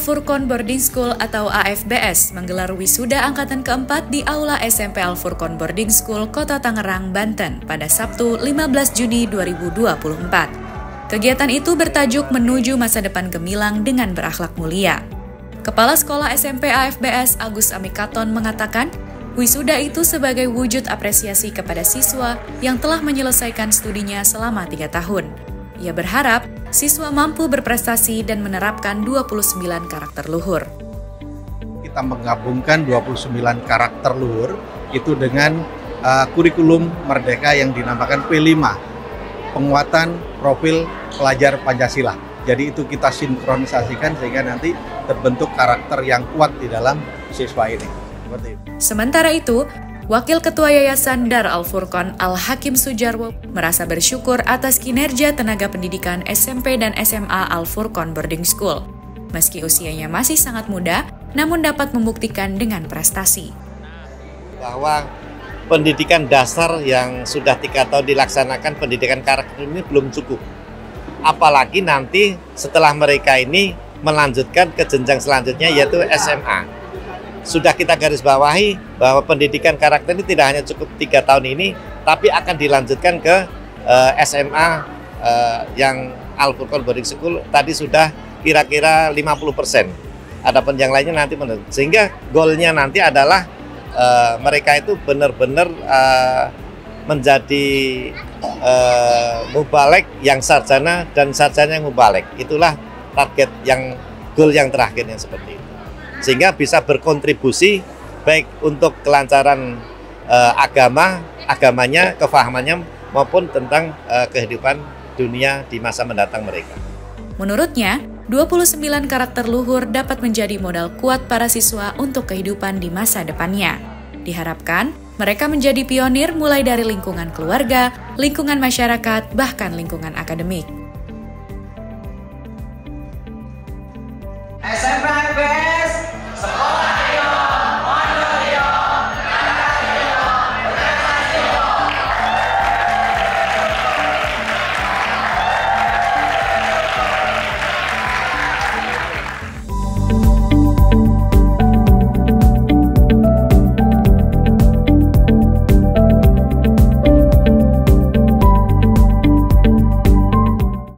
Al-Furqon Boarding School atau AFBS menggelar wisuda angkatan keempat di Aula SMP Al-Furqon Boarding School, Kota Tangerang, Banten pada Sabtu 15 Juni 2024. Kegiatan itu bertajuk Menuju Masa Depan Gemilang dengan Berakhlak Mulia. Kepala Sekolah SMP AFBS Agus Amikaton mengatakan, wisuda itu sebagai wujud apresiasi kepada siswa yang telah menyelesaikan studinya selama 3 tahun. Ia berharap siswa mampu berprestasi dan menerapkan 29 karakter luhur. Kita menggabungkan 29 karakter luhur itu dengan kurikulum Merdeka yang dinamakan P5, penguatan profil pelajar Pancasila. Jadi itu kita sinkronisasikan sehingga nanti terbentuk karakter yang kuat di dalam siswa ini. Seperti itu. Sementara itu, Wakil Ketua Yayasan Dar Al-Furqon Al-Hakim Sujarwo merasa bersyukur atas kinerja tenaga pendidikan SMP dan SMA Al-Furqon Boarding School. Meski usianya masih sangat muda, namun dapat membuktikan dengan prestasi. Bahwa pendidikan dasar yang sudah 3 tahun dilaksanakan, pendidikan karakter ini belum cukup. Apalagi nanti setelah mereka ini melanjutkan ke jenjang selanjutnya yaitu SMA. Sudah kita garis bawahi bahwa pendidikan karakter ini tidak hanya cukup 3 tahun ini, tapi akan dilanjutkan ke SMA yang Al-Furqon Boarding School tadi sudah kira-kira 50%. Adapun yang lainnya nanti menurut. Sehingga goalnya nanti adalah mereka itu benar-benar menjadi mubalek yang sarjana dan sarjana yang mubalek. Itulah target yang goal yang terakhirnya seperti itu. Sehingga bisa berkontribusi baik untuk kelancaran agamanya, kefahamannya maupun tentang kehidupan dunia di masa mendatang mereka. Menurutnya, 29 karakter luhur dapat menjadi modal kuat para siswa untuk kehidupan di masa depannya. Diharapkan mereka menjadi pionir mulai dari lingkungan keluarga, lingkungan masyarakat, bahkan lingkungan akademik.